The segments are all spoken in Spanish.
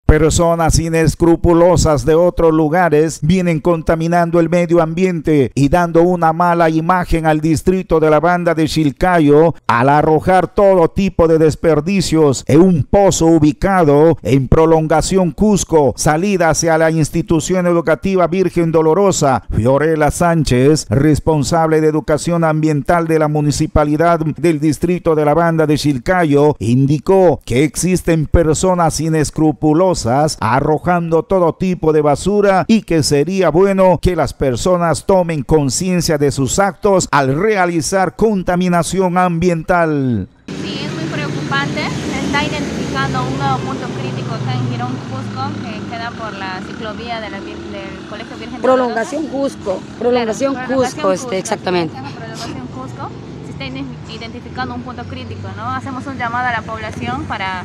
Personas inescrupulosas de otros lugares vienen contaminando el medio ambiente y dando una mala imagen al distrito de la Banda de Chilcayo al arrojar todo tipo de desperdicios en un pozo ubicado en Prolongación Cusco, salida hacia la institución educativa Virgen Dolorosa. Fiorella Sánchez, responsable de educación ambiental de la municipalidad del distrito de la Banda de Chilcayo, indicó que existen personas inescrupulosas arrojando todo tipo de basura y que sería bueno que las personas tomen conciencia de sus actos al realizar contaminación ambiental. Sí, es muy preocupante. Se está identificando un nuevo punto crítico acá en Girón Cusco, que queda por la ciclovía del Colegio Virgen Prolongación Cusco, Prolongación Cusco, exactamente. Prolongación Cusco. Se está identificando un punto crítico, ¿no? Hacemos un llamado a la población para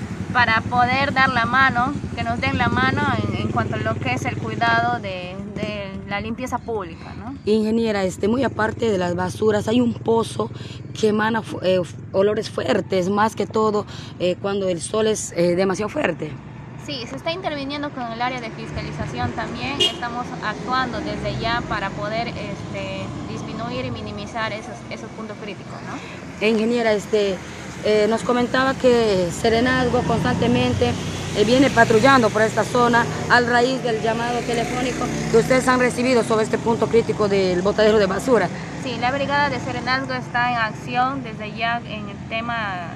poder dar la mano, que nos den la mano en cuanto a lo que es el cuidado de la limpieza pública, ¿no? Ingeniera, muy aparte de las basuras, hay un pozo que emana olores fuertes, más que todo cuando el sol es demasiado fuerte. Sí, se está interviniendo con el área de fiscalización también, estamos actuando desde ya para poder disminuir y minimizar esos puntos críticos, ¿no? Ingeniera, nos comentaba que Serenazgo constantemente viene patrullando por esta zona a raíz del llamado telefónico que ustedes han recibido sobre este punto crítico del botadero de basura. Sí, la brigada de Serenazgo está en acción desde ya en el tema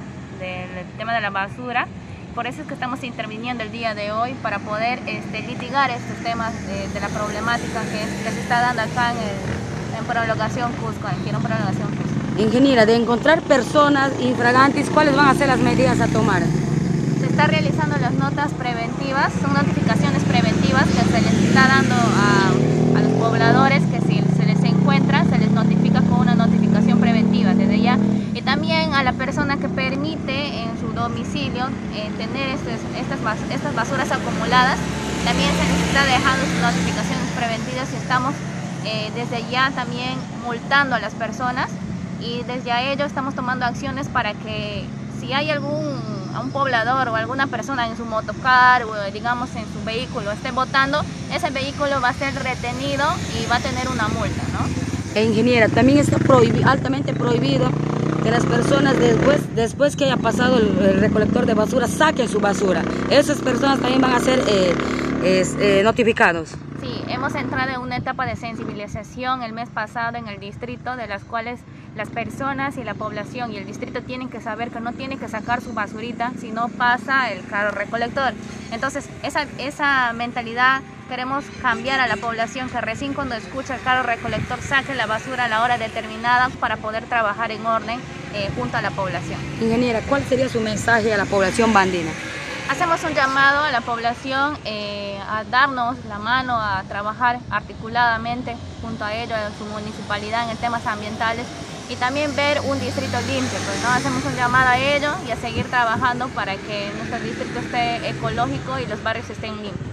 de la basura. Por eso es que estamos interviniendo el día de hoy para poder litigar estos temas de la problemática que se está dando acá en Prolongación Cusco, en Girón Prolongación Cusco. Ingeniera, de encontrar personas infragantes, ¿cuáles van a ser las medidas a tomar? Se está realizando las notas preventivas, son notificaciones preventivas que se les está dando a los pobladores, que si se les encuentra, se les notifica con una notificación preventiva desde ya. Y también a la persona que permite en su domicilio tener estas basuras acumuladas, también se les está dejando sus notificaciones preventivas y estamos desde ya también multando a las personas. Y desde a ello estamos tomando acciones para que si hay un poblador o alguna persona en su motocar o digamos en su vehículo esté botando, ese vehículo va a ser retenido y va a tener una multa, ¿no? Ingeniera, también está altamente prohibido que las personas después que haya pasado el recolector de basura saquen su basura. Esas personas también van a ser notificados. Sí, hemos entrado en una etapa de sensibilización el mes pasado en el distrito, de las cuales las personas y la población y el distrito tienen que saber que no tienen que sacar su basurita si no pasa el carro recolector. Entonces, esa mentalidad queremos cambiar a la población, que recién cuando escucha el carro recolector saque la basura a la hora determinada para poder trabajar en orden junto a la población. Ingeniera, ¿cuál sería su mensaje a la población bandina? Hacemos un llamado a la población a darnos la mano, a trabajar articuladamente junto a ellos, a su municipalidad en temas ambientales y también ver un distrito limpio, pues, ¿no? Hacemos un llamado a ello y a seguir trabajando para que nuestro distrito esté ecológico y los barrios estén limpios.